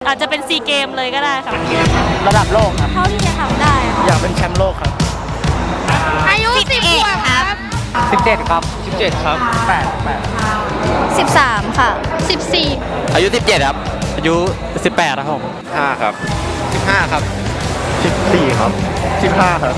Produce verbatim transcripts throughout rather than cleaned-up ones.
อาจจะเป็นซีเกมเลยก็ได้ค่ะระดับโลกครับเท่าที่จะทำได้อยากเป็นแชมป์โลกครับอายุสิบขวบครับสิบเจ็ดครับสิบเจ็ดครับแปดแปดสิบสามค่ะสิบสี่อายุสิบเจ็ดครับอายุสิบแปดครับผมห้าครับสิบห้าครับสิบสี่ครับสิบห้าครับ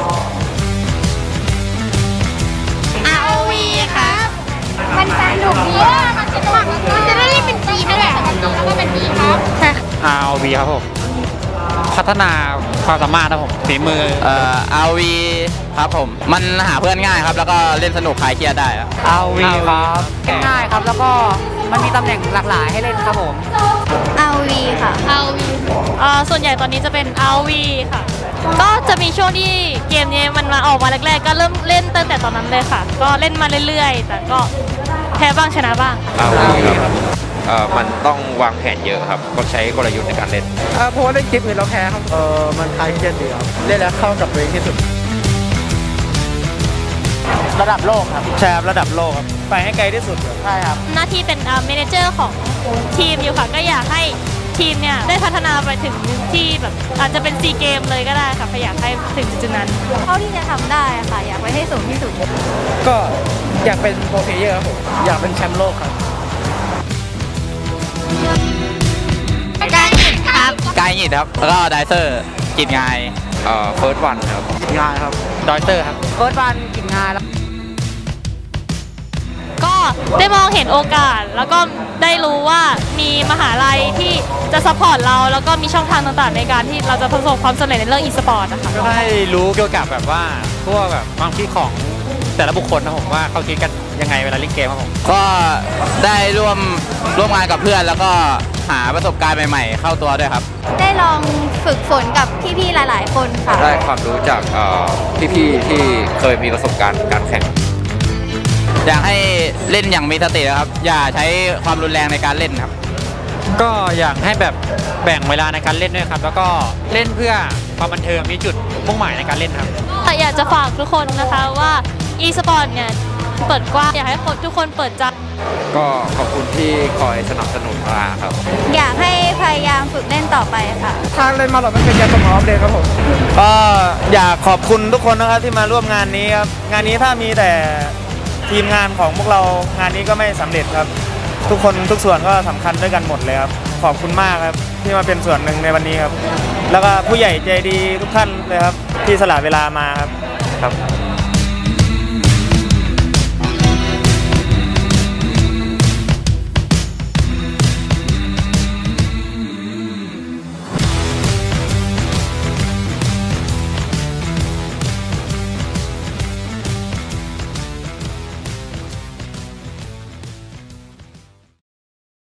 อาร์ โอ วี ครับมันสนุกดีมันสนุกมันจะได้เล่นเป็นทีมนั่นแหละแล้วก็เป็นทีมครับใช่อาร์ โอ วี ครับผมพัฒนาความสามารถครับผมฝีมือเอ่อ อาร์ วี ครับผมมันหาเพื่อนง่ายครับแล้วก็เล่นสนุกคลายเครียดได้ครับอาร์ วี ครับง่ายครับแล้วก็มันมีตำแหน่งหลากหลายให้เล่นครับผมอาร์ วี ค่ะ อาร์ วี อ่าส่วนใหญ่ตอนนี้จะเป็น อาร์ วี ค่ะก็จะมีช่วงที่เกมนี้มันมาออกมาแรกๆก็เริ่มเล่นตั้งแต่ตอนนั้นเลยค่ะก็เล่นมาเรื่อยๆแต่ก็แพ้บ้างชนะบ้างอาร์ วี ครับเอ่อมันต้องวางแผนเยอะครับต้องใช้กลยุทธ์ในการเล่นเพราะว่าเล่นเกมอื่นเราแพ้ครับเออมันคลายเครียดดีครับเล่นแล้วเข้ากับตัวเองที่สุดระดับโลกครับแชมป์ระดับโลกครับไปให้ไกลที่สุดใช่ครับหน้าที่เป็นเมเนเจอร์ของทีมอยู่ค่ะก็อยากให้ทีมเนี่ยได้พัฒนาไปถึงที่แบบอาจจะเป็นซีเกมเลยก็ได้ค่ะอยากให้ถึงจุดนั้นเท่าที่จะทำได้ค่ะอยากไปให้สูงที่สุดก็อยากเป็นโปรเพลเยอร์ครับผมอยากเป็นแชมป์โลกครับการหยิบครับกายหยิดครับแล้วก็ไดเซอร์กินงายเอ่อเฟิร์สวันครับกินงายครับดอยเตอร์ครับเฟิร์สวันกินงายแล้วก็ได้มองเห็นโอกาสแล้วก็ได้รู้ว่ามีมหาลัยที่จะซัพพอร์ตเราแล้วก็มีช่องทางต่างๆในการที่เราจะประสบความสำเร็จในเรื่องอีสปอร์ตนะคะก็ได้รู้เกี่ยวกับแบบว่าพวกแบบความคิดของแต่ละบุคคลนะผมว่าเขาคิดกันยังไงเวลาเล่นเกมครับผมก็ได้ร่วมร่วมงานกับเพื่อนแล้วก็หาประสบการณ์ใหม่ๆเข้าตัวด้วยครับได้ลองฝึกฝนกับพี่ๆหลายๆคนค่ะได้ความรู้จากพี่ๆที่เคยมีประสบการณ์การแข่งอยากให้เล่นอย่างมีสตินะครับอย่าใช้ความรุนแรงในการเล่นครับก็อยากให้แบบแบ่งเวลาในการเล่นด้วยครับแล้วก็เล่นเพื่อความบันเทิงมีจุดมุ่งหมายในการเล่นครับอยากจะฝากทุกคนนะคะว่า e-sport เนี่ยเปิดกว้างอยากให้ทุกคนเปิดใจก็ขอบคุณที่คอยสนับสนุนมาครับอยากให้พยายามฝึกเล่นต่อไปค่ะทางเล่นมาหลอดมันเป็นยาสมองเลยครับผมก็อยากขอบคุณทุกคนนะครับที่มาร่วมงานนี้ครับงานนี้ถ้ามีแต่ทีมงานของพวกเรางานนี้ก็ไม่สำเร็จครับทุกคนทุกส่วนก็สำคัญด้วยกันหมดเลยครับขอบคุณมากครับที่มาเป็นส่วนหนึ่งในวันนี้ครับแล้วก็ผู้ใหญ่ใจดีทุกท่านเลยครับที่สละเวลามาครับครับ